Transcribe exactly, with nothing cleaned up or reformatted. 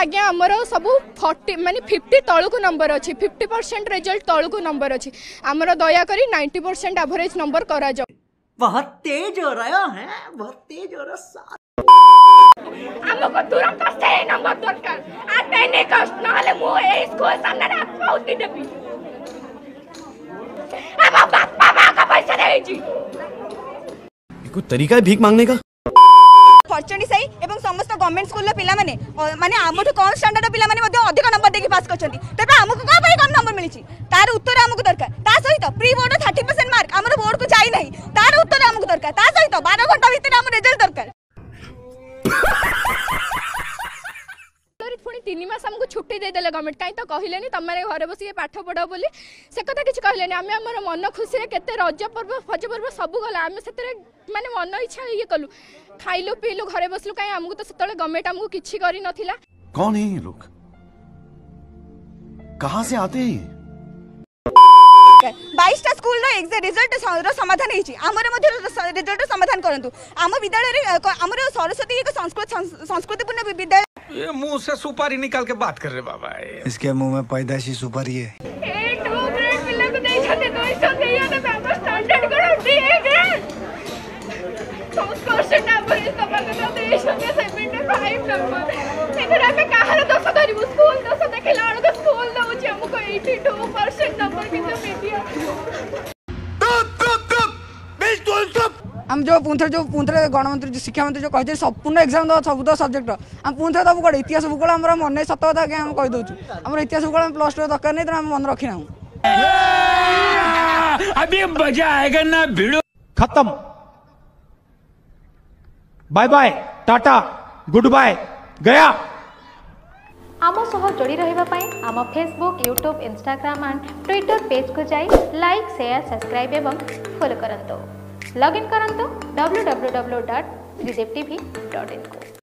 आज्ञा आमर सब फोर्टी माने फिफ्टी तलू नंबर अच्छी फिफ्टी परसेंट रिजल्ट तलू नंबर अच्छी आमर दया करी नाइंटी परसेंट एवरेज नंबर करा जाओ। बहुत तेज हो रहा है, बहुत तेज हो रहा हमको तुरंत से नंबर दरकार आ टेन कस्ट नाले मो ए स्कूल सामने ना पाउती देबी अब बापा बापा का पैसा दे जी कोई तरीका है भीख मांगने का। फॉर्चुनेट सही एवं समस्त गवर्नमेंट स्कूल पिला माने माने आमठु कम स्टैंडर्ड पिला माने मध्ये अधिक नंबर देके पास करछंती तबे हमको का पई कम नंबर मिलिछि तार उत्तर हमको दरकार ता सहित pre board thirty percent mark हमर बोर्ड को जाई नहीं तार उत्तर हमको दरकार ता सहित बारह घंटा भीतर हम रिजल्ट दरकार पुणी तीन मास हमको छुट्टी दे देले गवर्नमेंट काई तो कहलेनी तमारे घरे बसी पाठ पढ़ो बोली से कथा किछ कहलेनी आमे हमर मन खुशी रे केते रज पर्व फज पर्व सब गला आमे सेतरे माने मन इच्छा ये कलु खाइलु पीलु घरे बसलु काई हमको तो सेतले गवर्नमेंट हमको किछि करी नथिला। कौन है ये लोग, कहां से आते हैं? बाईस टा स्कूल रो एग्जाम रिजल्ट रो समाधान हेछि हमरे मध्ये रिजल्ट समाधान करंतु आम विद्यालय रे हमर सरस्वती एक संस्कृत संस्कृतिपूर्ण विद्यालय ये मुंह से सुपारी निकाल के बात कर रहे बाबा, इसके मुंह में पैदाइशी सुपारी है। ए टू ग्रेड पिल्ला को दे छते तो इस देया ना बाबा स्टैंडर्ड करो D A grade Sanskrit number इस बाबा को दे छते सेवेंटी फाइव नंबर इधर आके कहार दोष धरिबु स्कूल दोष देखला और को स्कूल दउछि हमको एटी टू परसेंट नंबर किंतु मीडिया हम जो पुंथरे जो पुंथरे गणमंत्री जो शिक्षा मंत्री जो कहते संपूर्ण एग्जाम दो सब तो सब्जेक्ट हम पुंथरे दबु कड़े इतिहास भूगोल हमर मन सत कथा के हम कहि दोछु हमर इतिहास भूगोल प्लस टू दरकार नहीं तो हम मन रखी ना अभी मजा आएगा ना भिड़ो। खत्म, bye bye tata goodbye गया। आम सह जोड़ी रहिबा पई आम Facebook YouTube Instagram and Twitter page को जाई लाइक शेयर सब्सक्राइब एवं फॉलो करंतो। लॉगिन करंतो W W W dot Tridev TV dot in को।